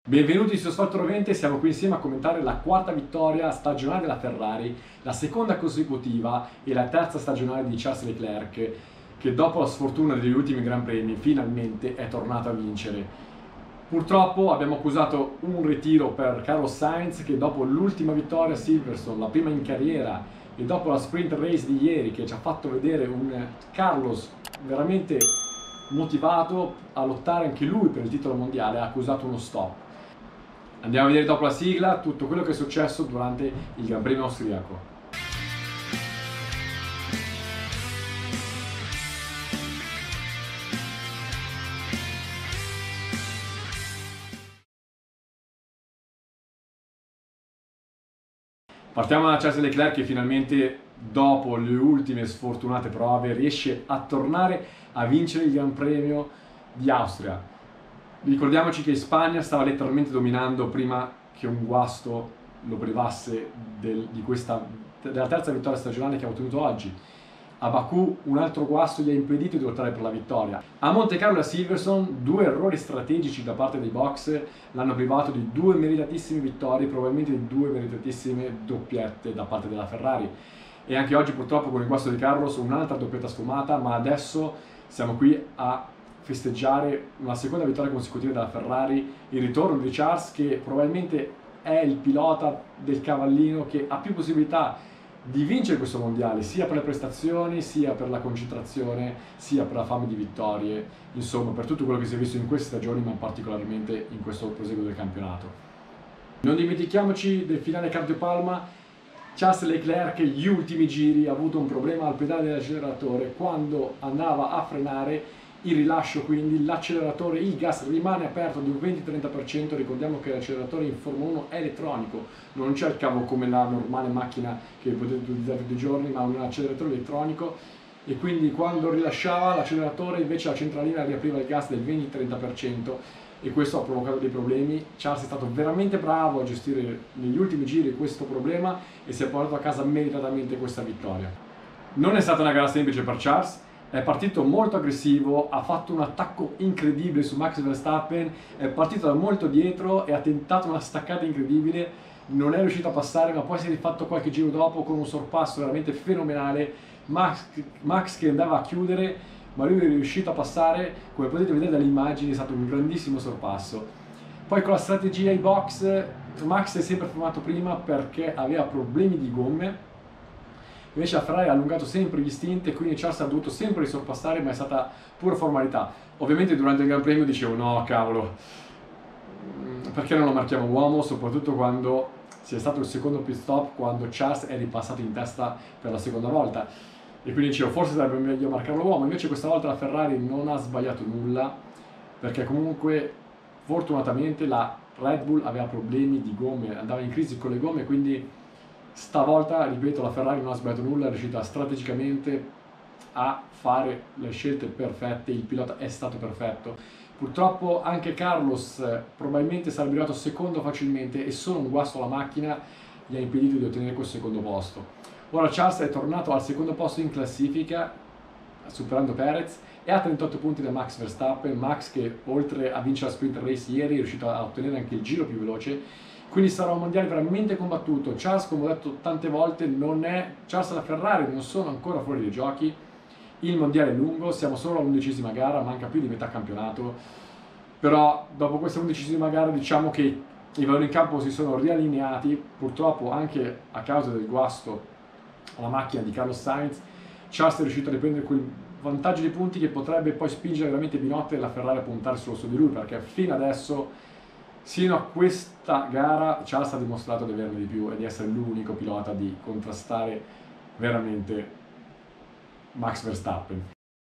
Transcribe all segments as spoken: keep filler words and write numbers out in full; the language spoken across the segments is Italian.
Benvenuti su Asfalto Rovente, siamo qui insieme a commentare la quarta vittoria stagionale della Ferrari, la seconda consecutiva e la terza stagionale di Charles Leclerc, che dopo la sfortuna degli ultimi Gran Premi finalmente è tornato a vincere. Purtroppo abbiamo accusato un ritiro per Carlos Sainz, che dopo l'ultima vittoria a Silverstone, la prima in carriera, e dopo la sprint race di ieri che ci ha fatto vedere un Carlos veramente motivato a lottare anche lui per il titolo mondiale, ha accusato uno stop. Andiamo a vedere dopo la sigla tutto quello che è successo durante il Gran Premio austriaco. Partiamo da Charles Leclerc, che finalmente dopo le ultime sfortunate prove riesce a tornare a vincere il Gran Premio di Austria. Ricordiamoci che in Spagna stava letteralmente dominando prima che un guasto lo privasse del, di questa, della terza vittoria stagionale che ha ottenuto oggi. A Baku un altro guasto gli ha impedito di lottare per la vittoria. A Monte Carlo e a Silverstone due errori strategici da parte dei box l'hanno privato di due meritatissime vittorie, probabilmente di due meritatissime doppiette da parte della Ferrari. E anche oggi purtroppo con il guasto di Carlos un'altra doppietta sfumata, ma adesso siamo qui a festeggiare una seconda vittoria consecutiva della Ferrari, il ritorno di Charles, che probabilmente è il pilota del cavallino che ha più possibilità di vincere questo mondiale, sia per le prestazioni, sia per la concentrazione, sia per la fame di vittorie, insomma per tutto quello che si è visto in queste stagioni, ma particolarmente in questo proseguo del campionato. Non dimentichiamoci del finale cardiopalma. Charles Leclerc gli ultimi giri ha avuto un problema al pedale dell'acceleratore quando andava a frenare. Il rilascio, quindi l'acceleratore, il gas rimane aperto di un venti trenta per cento. Ricordiamo che l'acceleratore in Formula uno è elettronico, non c'è il cavo come la normale macchina che potete utilizzare tutti i giorni, ma un acceleratore elettronico, e quindi quando rilasciava l'acceleratore invece la centralina riapriva il gas del venti trenta per cento e questo ha provocato dei problemi. Charles è stato veramente bravo a gestire negli ultimi giri questo problema e si è portato a casa meritatamente questa vittoria. Non è stata una gara semplice per Charles. È partito molto aggressivo, ha fatto un attacco incredibile su Max Verstappen, è partito da molto dietro e ha tentato una staccata incredibile, non è riuscito a passare, ma poi si è rifatto qualche giro dopo con un sorpasso veramente fenomenale. Max, Max che andava a chiudere, ma lui è riuscito a passare, come potete vedere dalle immagini è stato un grandissimo sorpasso. Poi con la strategia ai box, Max è sempre fermato prima perché aveva problemi di gomme. Invece la Ferrari ha allungato sempre gli stint e quindi Charles ha dovuto sempre risorpassare, ma è stata pura formalità. Ovviamente durante il Gran Premio dicevo no cavolo, perché non lo marchiamo uomo, soprattutto quando sia stato il secondo pit stop, quando Charles è ripassato in testa per la seconda volta. E quindi dicevo forse sarebbe meglio marcarlo uomo, invece questa volta la Ferrari non ha sbagliato nulla, perché comunque fortunatamente la Red Bull aveva problemi di gomme, andava in crisi con le gomme, quindi stavolta, ripeto, la Ferrari non ha sbagliato nulla, è riuscita strategicamente a fare le scelte perfette, il pilota è stato perfetto. Purtroppo anche Carlos probabilmente sarebbe arrivato secondo facilmente e solo un guasto alla macchina gli ha impedito di ottenere quel secondo posto. Ora Charles è tornato al secondo posto in classifica, superando Perez, e ha trentotto punti da Max Verstappen. Max che oltre a vincere la sprint race ieri è riuscito a ottenere anche il giro più veloce. Quindi sarà un mondiale veramente combattuto. Charles, come ho detto tante volte, non è Charles e la Ferrari non sono ancora fuori dai giochi. Il mondiale è lungo, siamo solo all'undicesima gara, manca più di metà campionato. Però dopo questa undicesima gara diciamo che i valori in campo si sono riallineati, purtroppo anche a causa del guasto alla macchina di Carlos Sainz. Charles è riuscito a riprendere quel vantaggio di punti che potrebbe poi spingere veramente Binotto e la Ferrari a puntare solo su di lui, perché fino adesso, sino a questa gara, Charles ha dimostrato di averne di più e di essere l'unico pilota di contrastare veramente Max Verstappen.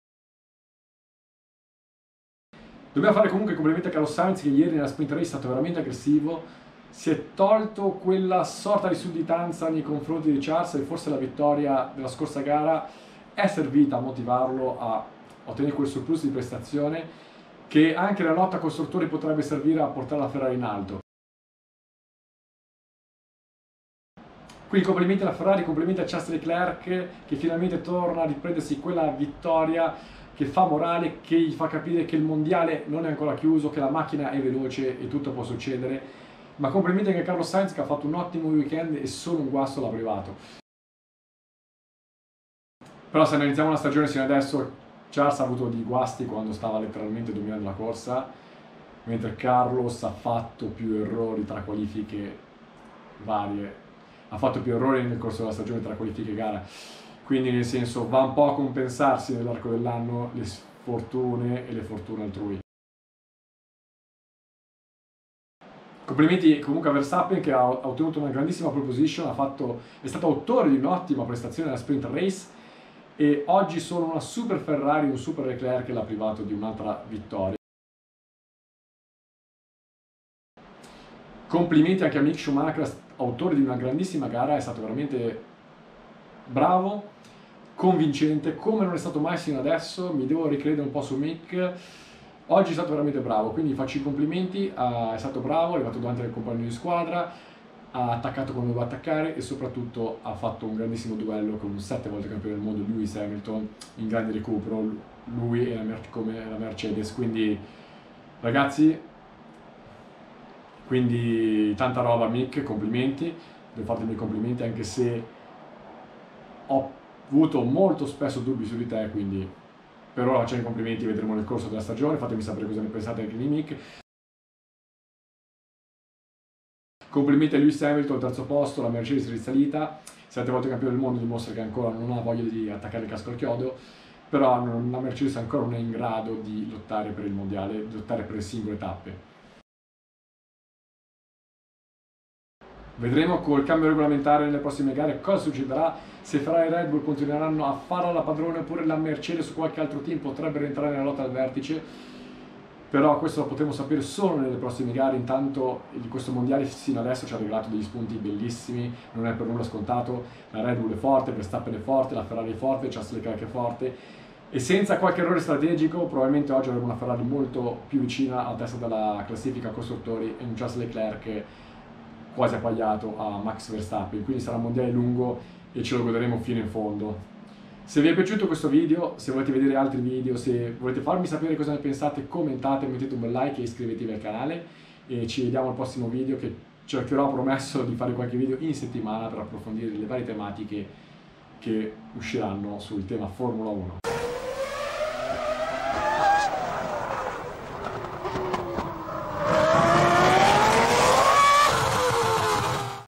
Dobbiamo fare comunque complimenti a Carlos Sainz, che ieri nella sprint race è stato veramente aggressivo, si è tolto quella sorta di sudditanza nei confronti di Charles e forse la vittoria della scorsa gara è servita a motivarlo a ottenere quel surplus di prestazione che anche nella lotta costruttori potrebbe servire a portare la Ferrari in alto. Quindi complimenti alla Ferrari, complimenti a Charles Leclerc che finalmente torna a riprendersi quella vittoria che fa morale, che gli fa capire che il mondiale non è ancora chiuso, che la macchina è veloce e tutto può succedere. Ma complimenti anche a Carlos Sainz che ha fatto un ottimo weekend e solo un guasto l'ha privato. Però se analizziamo la stagione sino adesso, Charles ha avuto dei guasti quando stava letteralmente dominando la corsa, mentre Carlos ha fatto più errori tra qualifiche varie, ha fatto più errori nel corso della stagione tra qualifiche e gara. Quindi nel senso va un po' a compensarsi nell'arco dell'anno le sfortune e le fortune altrui. Complimenti comunque a Verstappen che ha ottenuto una grandissima pole position, ha fatto, è stato autore di un'ottima prestazione nella sprint race e oggi solo una super Ferrari, un super Leclerc l'ha privato di un'altra vittoria. Complimenti anche a Mick Schumacher, autore di una grandissima gara, è stato veramente bravo, convincente, come non è stato mai sino adesso. Mi devo ricredere un po' su Mick, oggi è stato veramente bravo, quindi faccio i complimenti, uh, è stato bravo, è arrivato davanti al compagno di squadra, ha attaccato quando doveva attaccare e soprattutto ha fatto un grandissimo duello con un sette volte campione del mondo Lewis Hamilton in grande recupero, lui e la, Mer come la Mercedes, quindi ragazzi, quindi tanta roba Mick, complimenti, devo farti i miei complimenti anche se ho avuto molto spesso dubbi su di te, quindi per ora facciamo i complimenti, vedremo nel corso della stagione, fatemi sapere cosa ne pensate anche di Mick. Complimenti a Lewis Hamilton al terzo posto, la Mercedes è risalita, sette volte campione del mondo, dimostra che ancora non ha voglia di attaccare il casco al chiodo, però non, la Mercedes ancora non è in grado di lottare per il mondiale, di lottare per le singole tappe. Vedremo col cambio regolamentare nelle prossime gare cosa succederà, se Ferrari e Red Bull continueranno a farla da padrone oppure la Mercedes o qualche altro team potrebbero entrare nella lotta al vertice, però questo lo potremo sapere solo nelle prossime gare. Intanto questo mondiale sino adesso ci ha regalato degli spunti bellissimi, non è per nulla scontato, la Red Bull è forte, Verstappen è forte, la Ferrari è forte, Charles Leclerc è forte e senza qualche errore strategico probabilmente oggi avremo una Ferrari molto più vicina alla testa della classifica costruttori e un Charles Leclerc quasi appagliato a Max Verstappen, quindi sarà un mondiale lungo e ce lo goderemo fino in fondo. Se vi è piaciuto questo video, se volete vedere altri video, se volete farmi sapere cosa ne pensate, commentate, mettete un bel like e iscrivetevi al canale e ci vediamo al prossimo video che cercherò, promesso, di fare qualche video in settimana per approfondire le varie tematiche che usciranno sul tema Formula uno.